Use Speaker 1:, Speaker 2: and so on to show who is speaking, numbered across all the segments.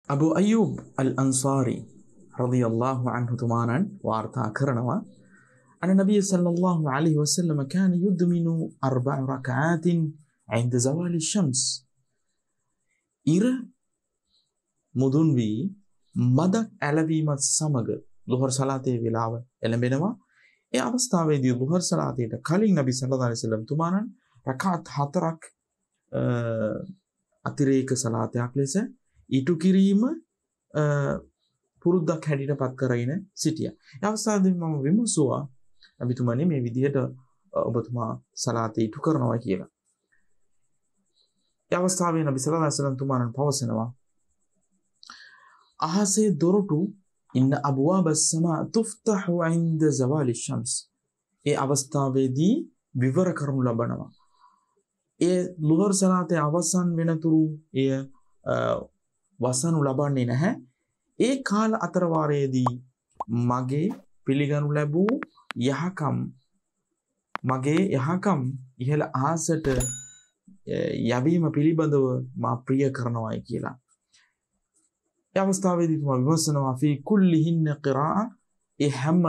Speaker 1: අබු අයූබ් අල් අන්සාරි රදියල්ලාහු අන්හු තුමාණන් වාර්තා කරනවා අන නබිය සල්ලල්ලාහු අලයිහි වසල්ලම කාන යුද්මිනු අර්බዕ රකዓතින් عند زوال الشمس ඉර මුදුන් වී මදක් ඇලවීමත් සමග ළුහර් සලාතේ වේලාව එළඹෙනවා. ඒ අවස්ථාවේදී ළුහර් සලාතේට කලින් නබි සල්ලල්ලාහු අලයිහි වසල්ලම් තුමාණන් රකාත් 4ක් අතිරේක සලාතයක් ලෙස ඊටු කිරීම පුරුද්දක් හැටියට පත් කරගෙන සිටියා. ඒ අවස්ථාවේදී මම විමසුවා නබිතුමනි මේ විදිහට ඔබතුමා සලාතේ ඊටු කරනවා කියලා. ඒ අවස්ථාවේ නබි සල්ලල්ලාහු අලයිහි වසල්ලම් තුමාණන් පවසනවා අහසේ දොරටු ඉන්න අබ්වාබ as-samaa තුෆ්තහු عند زوال الشمس. ඒ අවස්ථාවේදී විවර කරනු ලබනවා. ඒ ළුහර් සලාතේ අවසන් වෙනතුරු එය වසනු ලබන්නේ නැහැ. ඒ කාල අතරවාරයේදී මගේ පිළිගනු ලැබූ යහකම් ඉහළ අහසට යැවීම පිළිබඳව මා ප්‍රිය කරනවායි කියලා. ඒ අවස්ථාවේදී තුමා විමසනවා ෆී කුල්ලිහින්න ඛිරා'a. ඒ හැම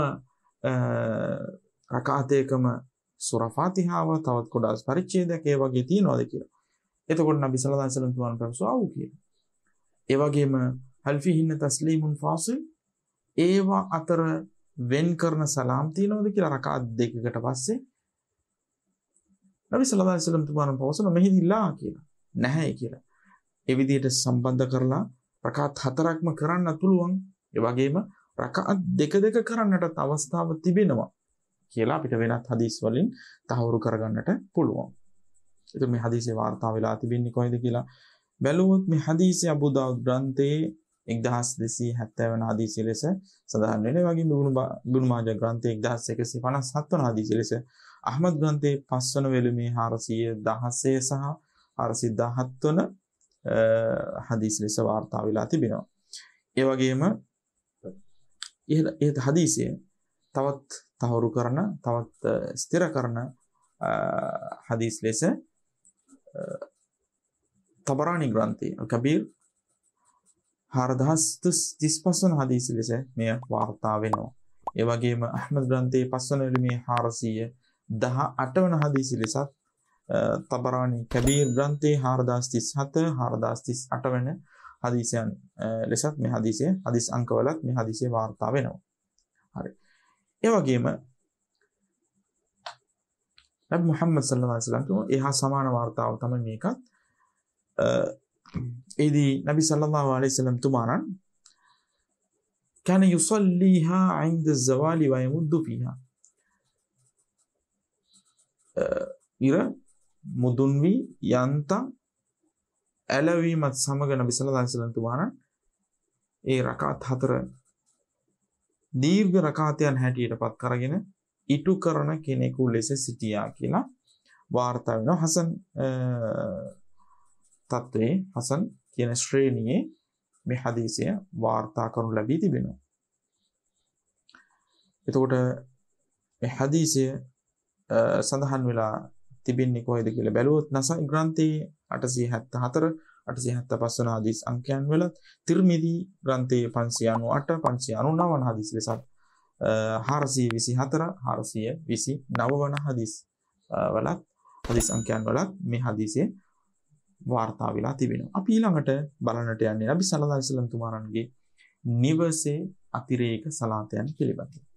Speaker 1: රකාතයකම සූරා ෆාතිහාව තවත් කොටස් පරිච්ඡේදයක් ඒ වගේ තියනවාද කියලා. එතකොට නබි සල්ලල්ලාහු අලයිහි වසල්ලම් තුමාන් ප්‍රශ්නවා ආවු කියලා. ඒ වගේම හල් ෆීහින්න තස්ලීමුන් ෆාසිල්. ඒවා අතර වෙන් කරන සලාම් තියනවාද කියලා රකාත් දෙකකට පස්සේ නබි සල්ලල්ලාහු අලයිහි වසල්ලම් තුමාන් පවසනවා මෙහිදී ලා කියලා. නැහැ කියලා. ඒ විදිහට සම්බන්ධ කරලා රකාත් 4ක්ම කරන්න පුළුවන්. ඒ වගේම රකාත් දෙක කරන්නට අවස්ථාව තිබෙනවා කියලා අපිට වෙනත් හදීස් වලින් තහවුරු කරගන්නට පුළුවන්. ඒත් මේ හදීසේ වාර්තා වෙලා තිබෙන්නේ කොහෙද කියලා බැලුවොත් මේ හදීසේ අබු දාවුද් ග්‍රන්ථයේ 1270 වන හදීසිය ලෙස සඳහන් වෙනවා. ඒ වගේම ඉබ්නු මාජා ග්‍රන්ථයේ 1157 වන හදීසිය ලෙස අහ්මද් ග්‍රන්ථයේ 5 වන වෙළුමේ 416 සහ 417 වන හදීස් ලෙස වාර්තා වෙලා තිබෙනවා. ඒ වගේම ඒ හදීසිය තවත් තහවුරු කරන තවත් ස්ථිර කරන හදීස් ලෙස තබරානි ග්‍රන්ථයේ අල්-කබීර් 4035 වන හදීස් ලෙස මෙය වාර්තා වෙනවා. ඒ වගේම අහ්මද් ග්‍රන්ථයේ 5 වන වෙළුමේ 418 වන හදීස් ලෙසත් තබරානි කබීර් ග්‍රන්ථයේ 4037 4038 වෙන හදීසයන් ලෙසත් මේ හදීස් අංකවලත් මේ හදීසේ වාර්තා වෙනවා. හරි. ඒ වගේම නබි මුහම්මද් සල්ලල්ලාහු අලයිහි වසල්ලම් එහා සමාන වාර්තාව තමයි මේකත්. එදී නබි සල්ලල්ලාහු අලයිහි වසල්ලම් තුමාණන් كان يصليها عند الزوال ويمد فيها. ඉර මුදුන් වී යන්තම් ඇලවීමත් සමග නබි සල්ලල්ලාහු අලයිහි වසල්ලම් තුමාණන් ඒ රකාත් 4 දීර්ඝ රකාතයන් හැටියට පත් කරගෙන ඉටු කරන කෙනෙකු ලෙස සිටියා කියලා වාර්තා වෙනවා. හසන් තත්ත්වයේ හසන් කියන ශ්‍රේණියේ මේ හදීසය වාර්තා කරනු ලැබී තිබෙනවා. එතකොට මේ හදීසය සඳහන් වෙලා තිබෙන්නේ කොහෙද කියලා බැලුවොත් නසයි ග්‍රන්ථයේ 874 875 වන හදීස් අංකයන් වල, තිර්මිදි ග්‍රන්ථයේ 598 599 වන හදීස් ලෙසත් 424 429 වන හදීස් වලත් හදීස් අංකයන් වලත් මේ හදීසේ වාර්තා වෙලා තිබෙනවා. අපි ඊළඟට බලන්නට යන්නේ නබි සල්ලල්ලාහු අලයිහි වසල්ලම් තුමාණන්ගේ නිවසේ අතිරේක සලාතයන් පිළිබඳව.